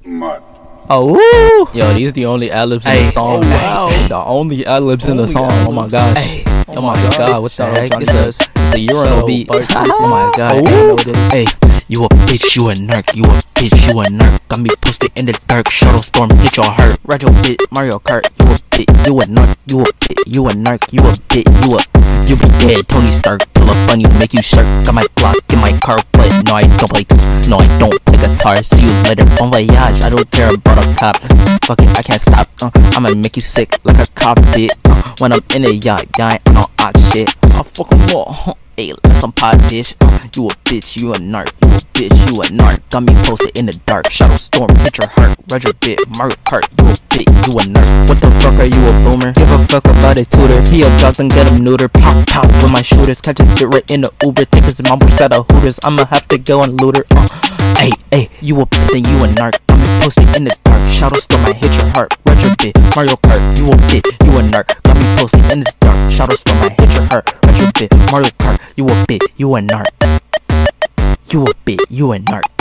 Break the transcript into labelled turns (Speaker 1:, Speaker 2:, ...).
Speaker 1: Mud.
Speaker 2: Oh,
Speaker 3: Yo, these the only ad-libs in the song.
Speaker 2: Oh, wow.
Speaker 3: The only ad-libs in the song. Oh my gosh. Oh my god, what the heck? It's a urinal beat. Oh my god. Hey, you a bitch, you a narc, you a bitch, you a narc. Got me posted in the dark, shadow storm, hit your heart. Retro bit, Mario Kart, you a bitch, you a narc, you a bitch, you a narc, you a bitch, you be dead, Tony Stark. Pull up on you, make you shark. Got my block in my car, but no I don't play this. No I don't play guitar. See you later, bon voyage. I don't care about a cop. Fuck it, I can't stop. I'ma make you sick like a cop did. When I'm in a yacht, I ain't on odd shit. I fuck 'em all. Hey, let some pot, bitch. You a bitch, you a narc, you a bitch, you a narc. Got me posted in the dark, shadow storm, hit your heart. Roger bit, Mario Kart, you a bitch, you a narc. What the fuck are you a boomer? Give a fuck about his tutor. He a jock, then get him neutered. Pow, pow, with my shooters. Catch a shit right in the Uber. Take his mom at a Hooters. I'ma have to go and loot her. Hey, you a bitch, then you a narc. Got me posted in the dark, shadow storm, I hit your heart. Roger bit, Mario Kart, you a bitch, you a narc. Got me posted in the dark, shadow storm, I hit your heart. Roger bit, Mario Kart, you a bitch, you a narc. You a bitch, you a narc.